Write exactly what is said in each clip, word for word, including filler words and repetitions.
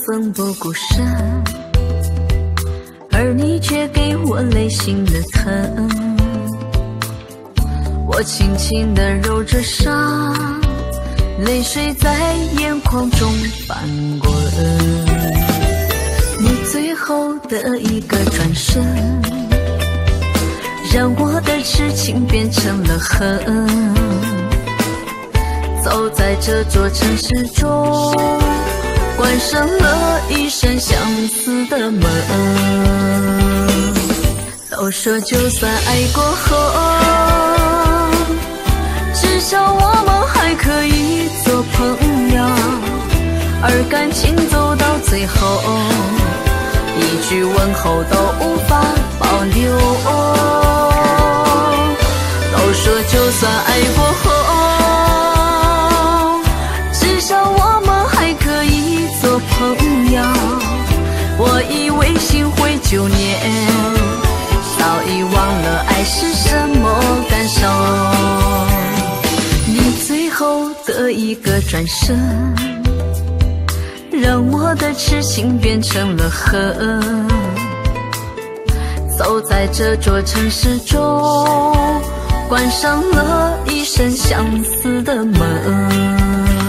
奋不顾身，而你却给我内心的疼。我轻轻地揉着伤，泪水在眼眶中翻滚。你最后的一个转身，让我的痴情变成了恨。走在这座城市中，关上了一扇相思的门。都说就算爱过后，至少我们还可以做朋友，而感情走到最后，一句问候都无法保留。都说就算爱过后，至少我们还可以做朋友。我以为心会久念，早已忘了爱是什么感受。你最后的一个转身，让我的痴情变成了恨。走在这座城市中，关上了一扇相思的门。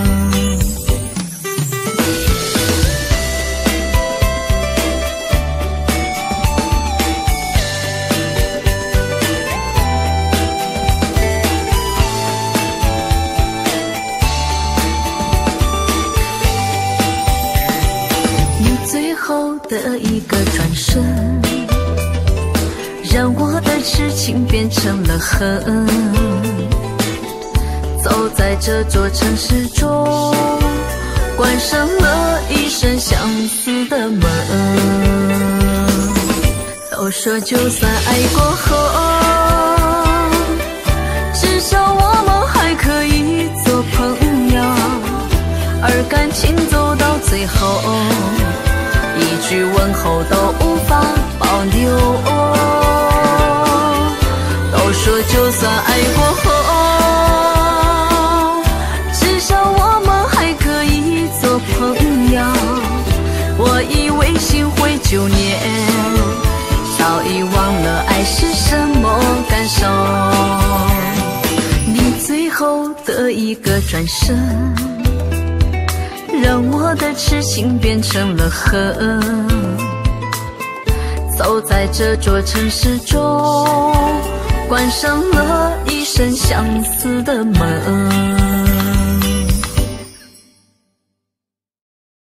的一个转身，让我的痴情变成了恨。走在这座城市中，关上了一扇相思的门。都说就算爱过后，至少我们还可以做朋友，而感情走到最后，一句问候都无法保留。都说就算爱过后，至少我们还可以做朋友。我以为心会久念，早已忘了爱是什么感受。你最后的一个转身，让我的痴情变成了恨。走在这座城市中，关上了一扇相思的门。